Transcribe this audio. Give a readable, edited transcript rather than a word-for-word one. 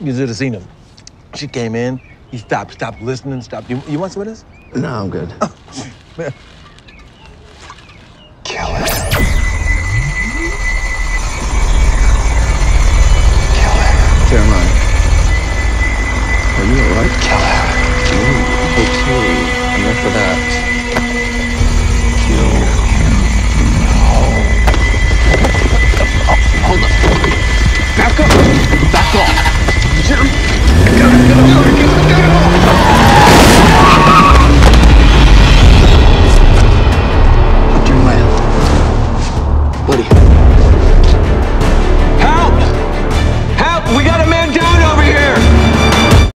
You should have seen him. She came in. He stopped listening, stopped. You want some of this? No, I'm good. Man. Kill it. Jeremiah, are you all right? Kill him. Okay, enough of that.